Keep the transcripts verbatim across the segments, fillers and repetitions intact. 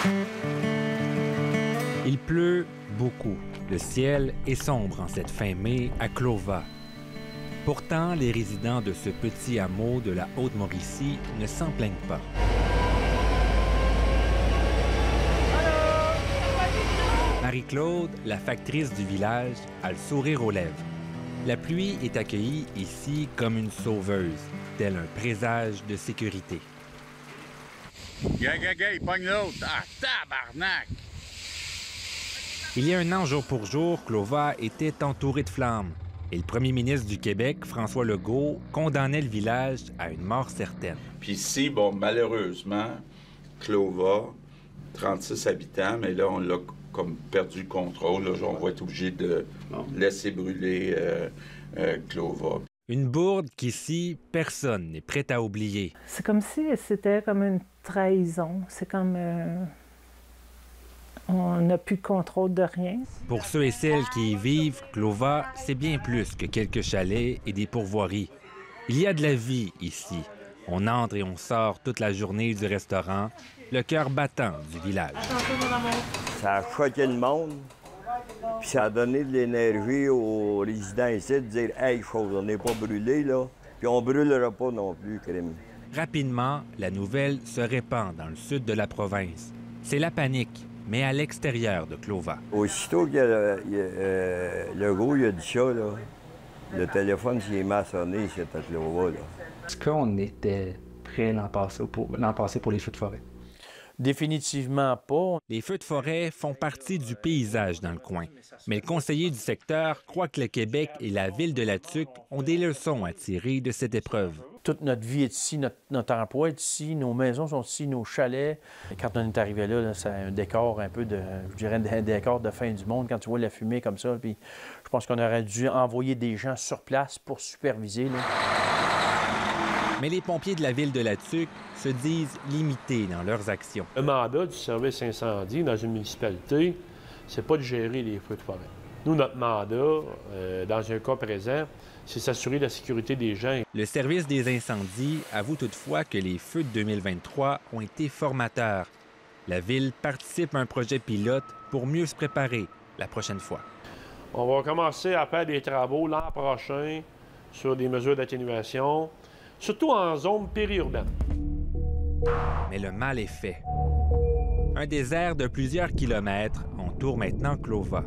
Il pleut beaucoup. Le ciel est sombre en cette fin mai à Clova. Pourtant, les résidents de ce petit hameau de la Haute-Mauricie ne s'en plaignent pas. Marie-Claude, la factrice du village, a le sourire aux lèvres. La pluie est accueillie ici comme une sauveuse, tel un présage de sécurité. Gay, gay, gay, pogne l'autre! Ah, tabarnak! Il y a un an, jour pour jour, Clova était entouré de flammes. Et le premier ministre du Québec, François Legault, condamnait le village à une mort certaine. Puis ici, bon, malheureusement, Clova, trente-six habitants, mais là, on l'a comme perdu le contrôle. Là, on va être obligé de laisser brûler euh, euh, Clova. Une bourde qu'ici, personne n'est prêt à oublier. C'est comme si c'était comme une trahison. C'est comme... Euh... On n'a plus de contrôle de rien. Pour ceux et celles qui y vivent, Clova, c'est bien plus que quelques chalets et des pourvoiries. Il y a de la vie ici. On entre et on sort toute la journée du restaurant, le cœur battant du village. Ça a choqué le monde, puis ça a donné de l'énergie aux résidents ici de dire « Hey, chose, on n'est pas brûlés, là, puis on brûlera pas non plus, crime. » Rapidement, la nouvelle se répand dans le sud de la province. C'est la panique, mais à l'extérieur de Clova. Aussitôt que le, il, euh, le gros il a dit ça, là, le téléphone s'est maçonné, c'était Clova. Est-ce qu'on était prêt l'an passé pour, l'an passé pour les feux de forêt? Définitivement pas. Les feux de forêt font partie du paysage dans le coin. Mais le conseiller du secteur croit que le Québec et la ville de La Tuque ont des leçons à tirer de cette épreuve. Toute notre vie est ici, notre, notre emploi est ici, nos maisons sont ici, nos chalets. Et quand on est arrivé là, là c'est un décor un peu de, je dirais, un décor de fin du monde, quand tu vois la fumée comme ça. Puis je pense qu'on aurait dû envoyer des gens sur place pour superviser, là. Mais les pompiers de la ville de La Tuque se disent limités dans leurs actions. Le mandat du service incendie dans une municipalité, c'est pas de gérer les feux de forêt. Nous, notre mandat, euh, dans un cas présent, c'est s'assurer la sécurité des gens. Le service des incendies avoue toutefois que les feux de deux mille vingt-trois ont été formateurs. La ville participe à un projet pilote pour mieux se préparer la prochaine fois. On va commencer à faire des travaux l'an prochain sur des mesures d'atténuation, surtout en zone périurbaine. Mais le mal est fait. Un désert de plusieurs kilomètres entoure maintenant Clova.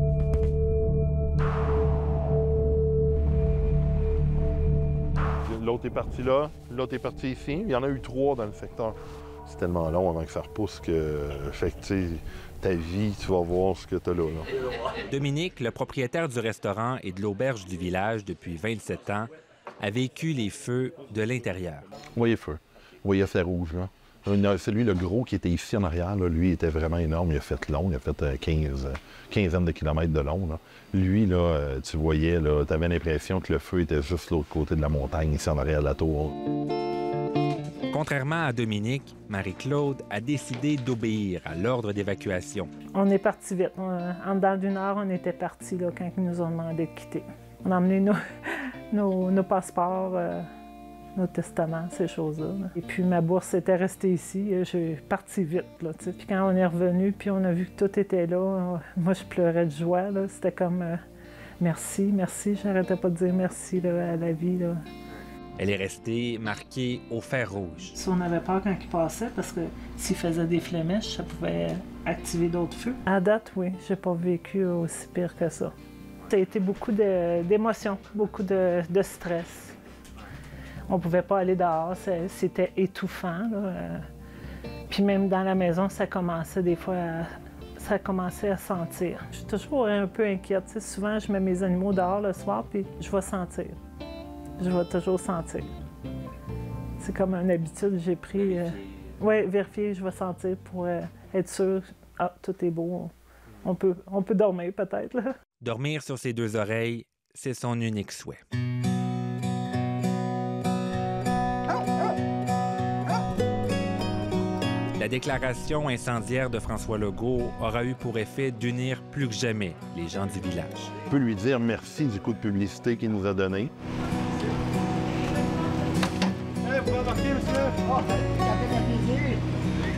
L'autre est parti là, l'autre est parti ici. Il y en a eu trois dans le secteur. C'est tellement long avant que ça repousse que, fait que, tu sais, ta vie, tu vas voir ce que tu as là, là. Dominique, le propriétaire du restaurant et de l'auberge du village depuis vingt-sept ans, a vécu les feux de l'intérieur. Vous voyez le feu. Vous voyez le feu rouge, là. Celui, le gros qui était ici en arrière, là, lui, était vraiment énorme. Il a fait long. Il a fait quinze, quinzaine de kilomètres de long, là. Lui, là, tu voyais, là, tu avais l'impression que le feu était juste l'autre côté de la montagne, ici en arrière de la tour. Contrairement à Dominique, Marie-Claude a décidé d'obéir à l'ordre d'évacuation. On est parti vite. En dedans d'une heure, on était partis là, quand ils nous ont demandé de quitter. On a emmené nos, nos, nos passeports, euh, nos testaments, ces choses-là. Là. Et puis ma bourse était restée ici. J'ai parti vite. Là, puis quand on est revenu, puis on a vu que tout était là, moi je pleurais de joie. C'était comme euh, merci, merci. J'arrêtais pas de dire merci là, à la vie. Là. Elle est restée marquée au fer rouge. Si on avait peur quand il passait, parce que s'il faisait des flémèches, ça pouvait activer d'autres feux. À date, oui, j'ai pas vécu aussi pire que ça. Ça a été beaucoup d'émotions, beaucoup de, de stress. On pouvait pas aller dehors, c'était étouffant. Là. Puis même dans la maison, ça commençait des fois à, ça commençait à sentir. Je suis toujours un peu inquiète. T'sais, souvent, je mets mes animaux dehors le soir, puis je vais sentir. Je vais toujours sentir. C'est comme une habitude que j'ai pris. Euh, oui, vérifier, je vais sentir pour euh, être sûr. Ah, tout est beau. On peut, on peut dormir peut-être. Dormir sur ses deux oreilles, c'est son unique souhait. La déclaration incendiaire de François Legault aura eu pour effet d'unir plus que jamais les gens du village. On peut lui dire merci du coup de publicité qu'il nous a donné.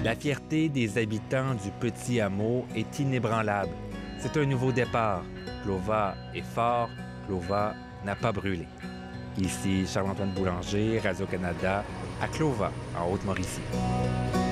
La fierté des habitants du petit hameau est inébranlable. C'est un nouveau départ. Clova est fort, Clova n'a pas brûlé. Ici Charles-Antoine Boulanger, Radio-Canada, à Clova, en Haute-Mauricie.